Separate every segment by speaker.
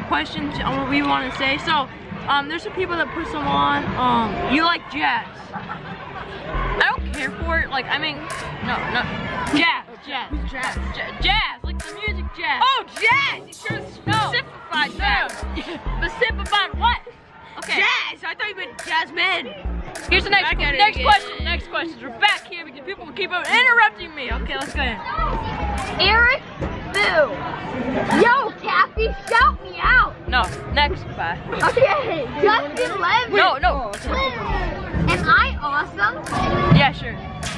Speaker 1: questions on what we want to say. So, there's some people that put some on. You like jazz? I don't care for it. Like, I mean, no, jazz. Jazz, like the music jazz.
Speaker 2: Oh, jazz! You should have specified that.
Speaker 1: Specified what? Okay.
Speaker 2: Jazz! I thought you meant Jasmine.
Speaker 1: Here's the next question. Next question. We're back here because people keep on interrupting me. Okay, let's go ahead.
Speaker 3: Eric Boo. Yo, Kathy, shout me out.
Speaker 1: No, next. Bye.
Speaker 3: Okay, Justin Levin.
Speaker 1: No.
Speaker 3: Am I awesome?
Speaker 1: Yeah, sure.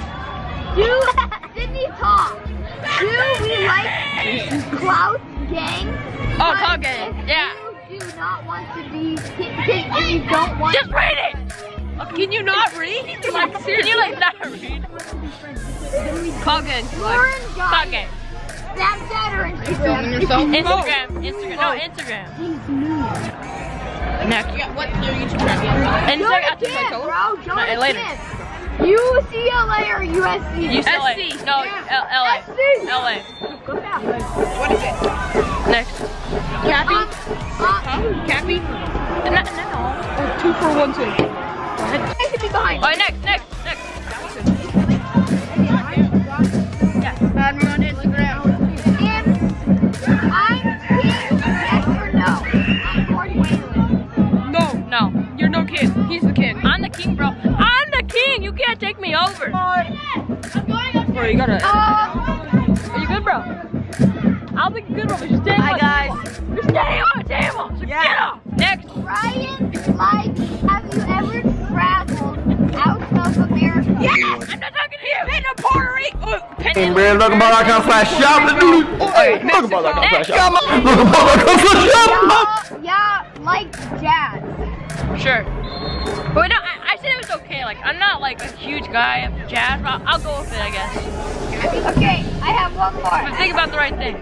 Speaker 3: Sydney Talk. Do we like Clout Gang?
Speaker 1: Oh, Clout Gang. Yeah.
Speaker 3: You do not want to be. If you don't want.
Speaker 1: Just read it. Okay.
Speaker 2: Can you not read? Like, seriously?
Speaker 1: Can you like not read?
Speaker 2: Clout Gang.
Speaker 3: Lauren
Speaker 1: Clout Gang.
Speaker 3: Snapchat or Instagram?
Speaker 1: Instagram. No, Instagram. Next.
Speaker 2: Yeah, what's your YouTube channel?
Speaker 3: Instagram,
Speaker 1: later.
Speaker 3: UCLA or USC?
Speaker 1: UCLA.
Speaker 2: SC.
Speaker 1: No,
Speaker 3: Yeah.
Speaker 1: LA.
Speaker 3: SC.
Speaker 1: LA.
Speaker 2: What is it?
Speaker 1: Next.
Speaker 2: Cappy? Cappy?
Speaker 1: No.
Speaker 2: 2 for 1 2.
Speaker 3: I should be behind.
Speaker 1: Alright, next. Yeah.
Speaker 2: Add me on Instagram.
Speaker 3: And I'm king, yes or no?
Speaker 1: No.
Speaker 2: You're no king. He's the king.
Speaker 1: I'm the king, bro. I'm the king. You can't take me over.
Speaker 2: Bro, you gotta.
Speaker 1: Are you good, bro? I'll be good, bro. But you're staying on
Speaker 2: guys.
Speaker 1: You're staying on the table. So get up. Next.
Speaker 3: Ryan, have you ever traveled out of America?
Speaker 2: Yes!
Speaker 1: I'm not talking to you.
Speaker 2: Been to Puerto Rico.
Speaker 4: Hey man, look about like I'm flash shop. Look about like I'm flash shop. Look about like I'm flash shop.
Speaker 3: Yeah, like jazz.
Speaker 1: Sure. But no, I said it was okay. Like, I'm not like a huge guy of jazz, but I'll go with it, I guess.
Speaker 3: Okay, I have one more.
Speaker 1: But think about the right thing.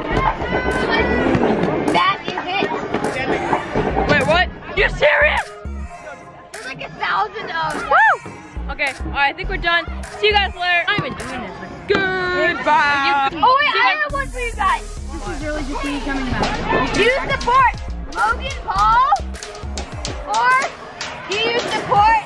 Speaker 3: That is it.
Speaker 1: Wait, what? You serious?
Speaker 3: There's like 1,000 of.
Speaker 1: Woo! Okay, alright, I think we're done. See you guys later. I'm not even doing this. Like,
Speaker 2: Goodbye.
Speaker 3: Oh wait, I have one for you guys.
Speaker 5: This is really just me coming back.
Speaker 3: Do you support Logan Paul? Or do you support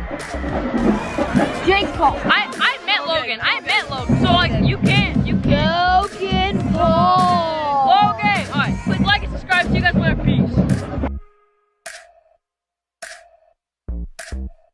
Speaker 3: Jake Paul?
Speaker 1: I meant Logan. So like, you can't.
Speaker 3: Logan Paul.
Speaker 1: Logan! Alright, click like and subscribe. See you guys later. Peace.